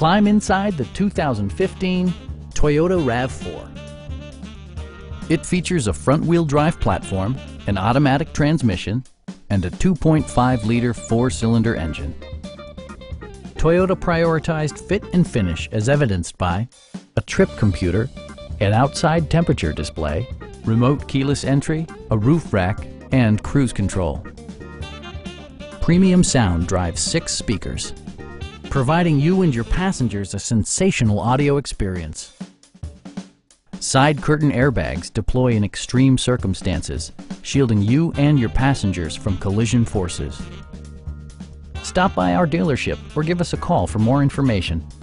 Climb inside the 2015 Toyota RAV4. It features a front-wheel drive platform, an automatic transmission, and a 2.5-liter four-cylinder engine. Toyota prioritized fit and finish as evidenced by a trip computer, an outside temperature display, remote keyless entry, a roof rack, and cruise control. Premium sound drives 6 speakers, providing you and your passengers a sensational audio experience. Side curtain airbags deploy in extreme circumstances, shielding you and your passengers from collision forces. Stop by our dealership or give us a call for more information.